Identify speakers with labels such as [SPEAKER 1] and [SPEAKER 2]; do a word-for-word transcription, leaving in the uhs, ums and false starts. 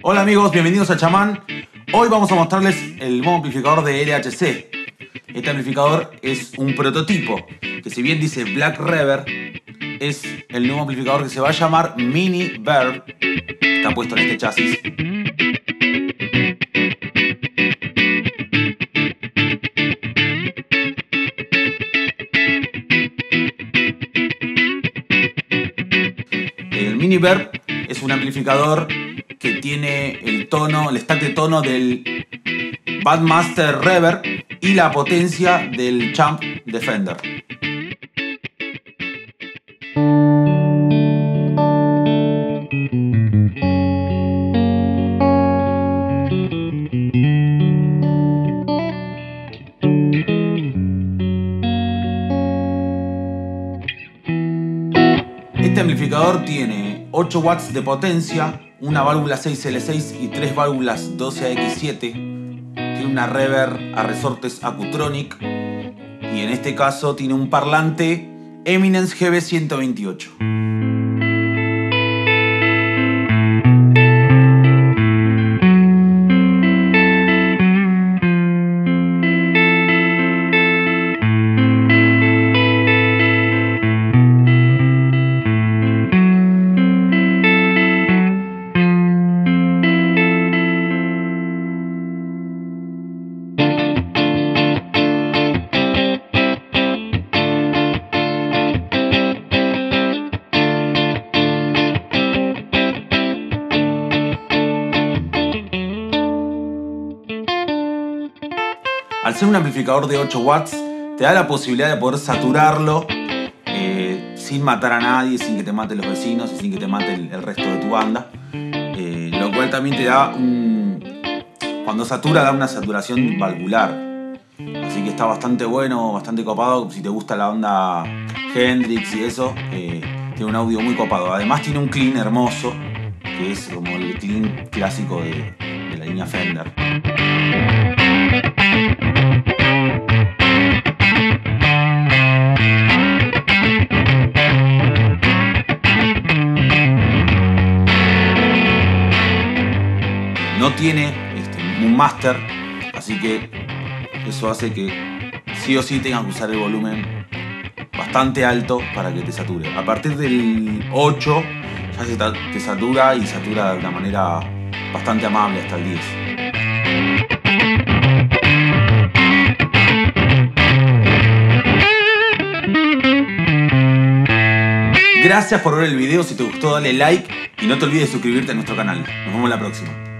[SPEAKER 1] Hola amigos, bienvenidos a Chamán. Hoy vamos a mostrarles el nuevo amplificador de L H C. Este amplificador es un prototipo que, si bien dice Black Reverb, es el nuevo amplificador que se va a llamar Mini Verb. Está puesto en este chasis. El Mini Verb es un amplificador que tiene el tono, el stack de tono del Bandmaster Reverb y la potencia del Champ Defender. Este amplificador tiene ocho watts de potencia, una válvula seis L seis y tres válvulas doce A X siete. Tiene una reverb a resortes Accutronic y en este caso tiene un parlante Eminence G B ciento veintiocho. Al ser un amplificador de ocho watts, te da la posibilidad de poder saturarlo eh, sin matar a nadie, sin que te maten los vecinos y sin que te mate el, el resto de tu banda. Eh, lo cual también te da un... Cuando satura, da una saturación valvular. Así que está bastante bueno, bastante copado. Si te gusta la onda Hendrix y eso, eh, tiene un audio muy copado. Además tiene un clean hermoso, que es como el clean clásico de, de la línea Fender. No tiene este, un master, así que eso hace que sí o sí tengas que usar el volumen bastante alto para que te sature. A partir del ocho ya se te satura y satura de una manera bastante amable hasta el diez. Gracias por ver el video. Si te gustó, dale like y no te olvides de suscribirte a nuestro canal. Nos vemos la próxima.